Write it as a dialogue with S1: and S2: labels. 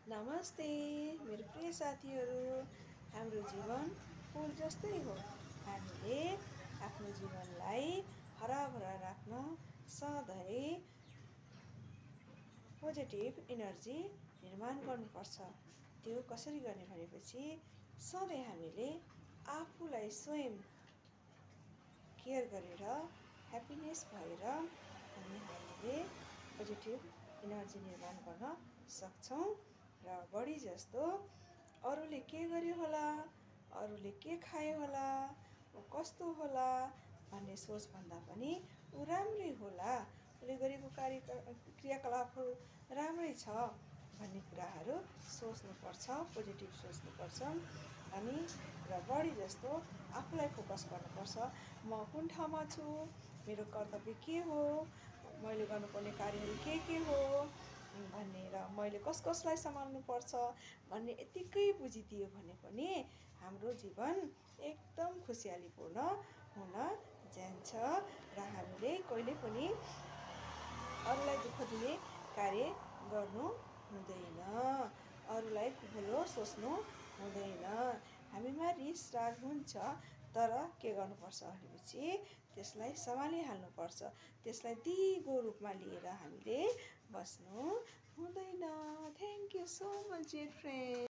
S1: नमस्ते मेरो प्रिय साथीहरू। हाम्रो जीवन फूल जस्तै हो। हामीले आफ्नो जीवनलाई हराभरा राख्न सधैँ पोजिटिभ एनर्जी निर्माण गर्नुपर्छ। त्यो कसरी गर्ने भनेपछि सधैँ हामीले आफूलाई स्वयं केयर गरेर ह्याप्पिनेस भएर हामीले पोजिटिभ एनर्जी निर्माण गर्न सक्छौँ र बढी जस्तो अरूले के गर्यो होला, अरूले के खायो होला, कस्तो होला भन्ने सोचभन्दा पनि ऊ राम्रै होला, उसले गरेको क्रियाकलापहरू राम्रै छ भन्ने कुराहरू सोच्नुपर्छ, पोजिटिभ सोच्नुपर्छ। अनि र बढी जस्तो आफूलाई फोकस गर्नुपर्छ। म कुन ठाउँमा छु, मेरो कर्तव्य के हो, मैले गर्नुपर्ने कार्यहरू के हो भन्ने र मैले कसलाई सम्हाल्नु पर्छ भन्ने यतिकै बुझिदियो भने पनि हाम्रो जीवन एकदम खुसियालीपूर्ण हुन जान्छ र हामीले कहिले पनि अरूलाई दुःख दिने कार्य गर्नु हुँदैन, अरूलाई ठुलो सोच्नु हुँदैन। हामीमा रिस राग हुन्छ, तर के गर्नुपर्छ भनेपछि त्यसलाई सम्हालिहाल्नुपर्छ, त्यसलाई दिगो रूपमा लिएर हामीले बस्नु हुँदैन। Thank you so much dear friend.